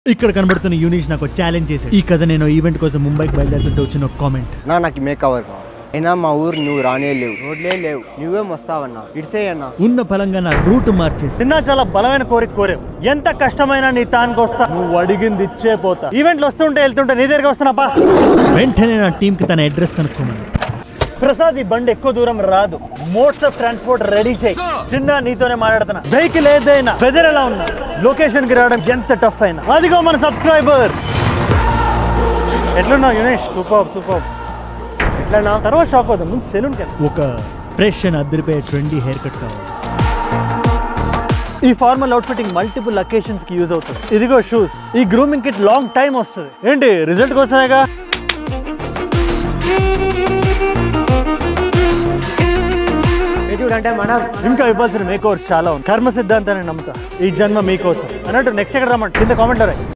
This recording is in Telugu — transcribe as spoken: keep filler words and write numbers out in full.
ఇక్కడ కనబడుతున్న యూనిష్ నాకు ఛాలెంజ్ చేశాడు. ఈ కథ నేను ఈవెంట్ కోసం ముంబైకి బయలుదేరుతుంటే వచ్చిన ఒక కామెంట్. నా నాకు మేక్ కవర్ కావాలి. అయినా మా ఊరు నువ్వు రానే లేవు, రోడ్లే లేవు, నువ్వేం వస్తావన్నా ఇడిసేయన్నా. ఉన్న ఫలంగా నా రూట్ మార్చేసి నిన్న చాలా బలమైన కోరిక కోరావు. ఎంత కష్టమైనా నీ తానికి వస్తా, నువ్వు అడిగింది ఇచ్చే పోతా. ఈవెంట్లు వస్తుంటే వెళ్తుంటే నీ దగ్గరికి వస్తున్నా. వెంటనే నా టీం కి తన అడ్రస్ కనుక్కోమని. ప్రసాద్, ఈ బండి ఎక్కువ దూరం రాదు, మోడ్స్ ఆఫ్ ట్రాన్స్పోర్ట్ రెడీ చేయి. చిన్న నీతోనే మాట్లాడుతున్నా. వెహికల్ ఏదైనా వెదర్ ఎలా ఉన్నా లొకేషన్ కి రావడం ఎంత టఫ్ అయినా. అదిగో మన సబ్స్క్రైబర్. ఎట్లున్నావు యునేష్? Super super. ఎట్లా తర్వాత షాక్ అవుతాం. ముందు సెలూన్ కి ఒక ఫ్రెష్ అండ్ అద్దరిపోయే ట్రెండీ హెయిర్ కట్ కావాలి. ఈ formal out fitting multiple occasions కి యూజ్ అవుతుంది. ఇదిగో షూస్. ఈ గ్రూమింగ్ కిట్ లాంగ్ టైం వస్తుంది. ఏంటి రిజల్ట్ కోసమేగా. అంటే మనం ఇంకా ఇవ్వాల్సిన మేక్ ఓవర్స్ చాలా ఉంది. కర్మ సిద్ధాంతాన్ని నమ్ముతా. ఈ జన్మ మీకోసం అన్నట్టు నెక్స్ట్ ఎక్కడ రమ్మంటే కింద కామెంట్ రాయి.